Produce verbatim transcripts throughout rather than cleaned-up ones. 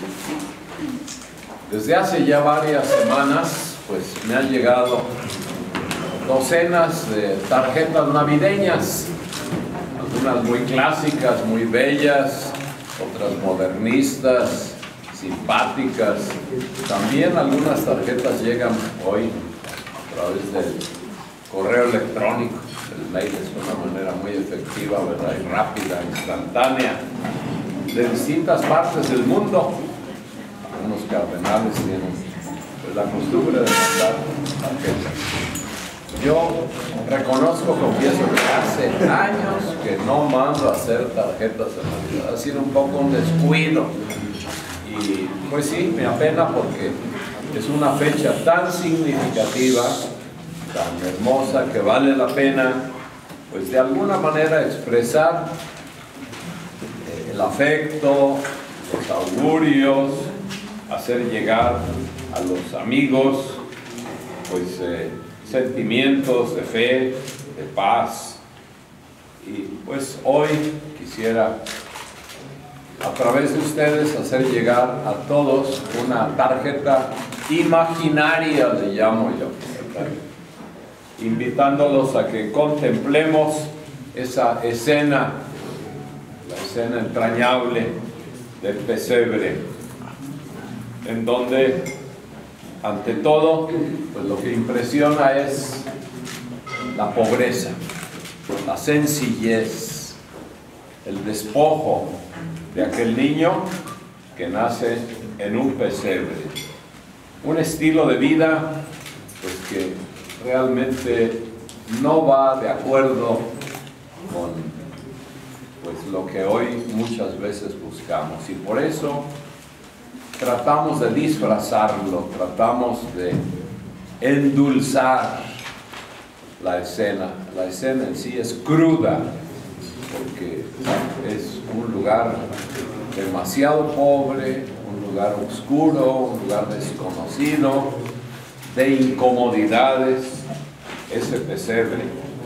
Desde hace ya varias semanas, pues me han llegado docenas de tarjetas navideñas, algunas muy clásicas, muy bellas, otras modernistas, simpáticas. También algunas tarjetas llegan hoy a través del correo electrónico. El mail es una manera muy efectiva, ¿verdad? Y rápida, instantánea, de distintas partes del mundo. Algunos cardenales tienen pues, la costumbre de mandar tarjetas. Yo reconozco, confieso que hace años que no mando a hacer tarjetas de Navidad. Ha sido un poco un descuido. Y pues sí, me apena porque es una fecha tan significativa, tan hermosa, que vale la pena, pues de alguna manera expresar eh, el afecto, los augurios, hacer llegar a los amigos, pues eh, sentimientos de fe, de paz. Y pues hoy quisiera, a través de ustedes, hacer llegar a todos una tarjeta imaginaria, le llamo yo, ¿verdad? Invitándolos a que contemplemos esa escena, la escena entrañable del pesebre, en donde, ante todo, pues lo que impresiona es la pobreza, la sencillez, el despojo de aquel niño que nace en un pesebre. Un estilo de vida, pues que realmente no va de acuerdo con pues, lo que hoy muchas veces buscamos. Y por eso tratamos de disfrazarlo, tratamos de endulzar la escena. La escena en sí es cruda, porque es un lugar demasiado pobre, un lugar oscuro, un lugar desconocido, de incomodidades, ese pesebre.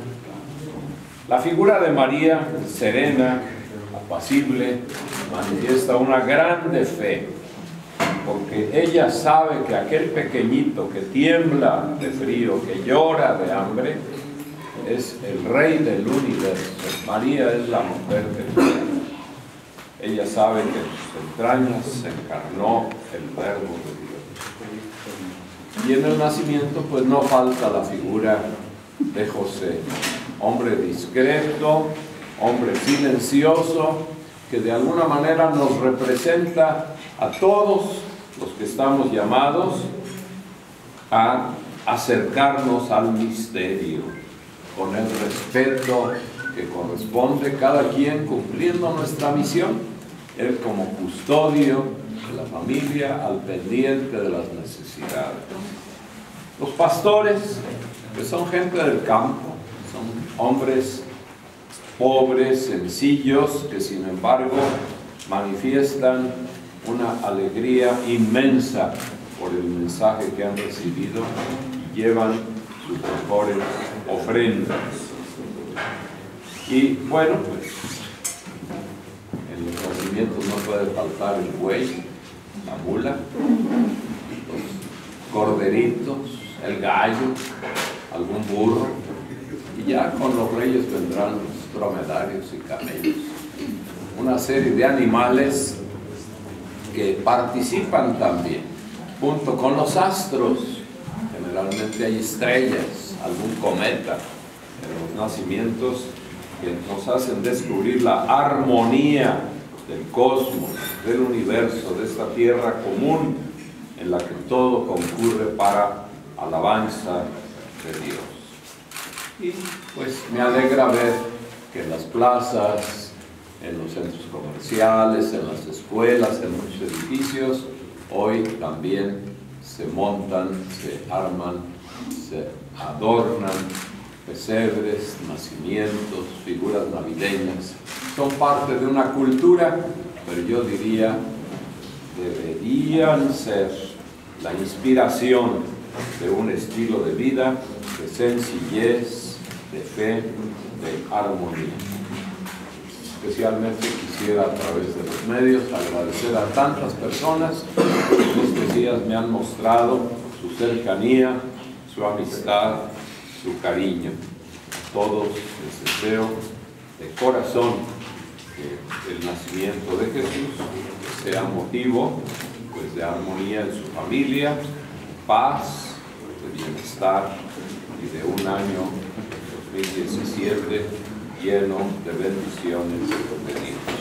La figura de María, serena, apacible, manifiesta una grande fe, porque ella sabe que aquel pequeñito que tiembla de frío, que llora de hambre, es el rey del universo. María es la mujer del cielo. Ella sabe que en sus entrañas se encarnó el Verbo de Dios. Y en el nacimiento pues no falta la figura de José, hombre discreto, hombre silencioso, que de alguna manera nos representa a todos los que estamos llamados a acercarnos al misterio con el respeto que corresponde, cada quien cumpliendo nuestra misión, él como custodio de la familia, al pendiente de las necesidades. Los pastores, que son gente del campo, son hombres pobres, sencillos, que sin embargo manifiestan una alegría inmensa por el mensaje que han recibido y llevan sus mejores ofrendas. Y bueno, pues en los nacimientos no puede faltar el buey, la mula, los corderitos, el gallo, algún burro, y ya con los reyes vendrán los dromedarios y camellos. Una serie de animales que participan también, junto con los astros. Generalmente hay estrellas, algún cometa en los nacimientos que nos hacen descubrir la armonía del cosmos, del universo, de esta tierra común en la que todo concurre para alabanza de Dios. Y pues me alegra ver que en las plazas, en los centros comerciales, en las escuelas, en muchos edificios, hoy también se montan, se arman, se adornan pesebres, nacimientos, figuras navideñas. Son parte de una cultura, pero yo diría deberían ser la inspiración de un estilo de vida, de sencillez, de fe, de armonía. Especialmente quisiera a través de los medios agradecer a tantas personas que en estos días me han mostrado su cercanía, su amistad, su cariño. A todos les deseo de corazón que el nacimiento de Jesús sea motivo pues, de armonía en su familia, paz, de bienestar y de un año dos mil diecisiete lleno de bendiciones de Dios.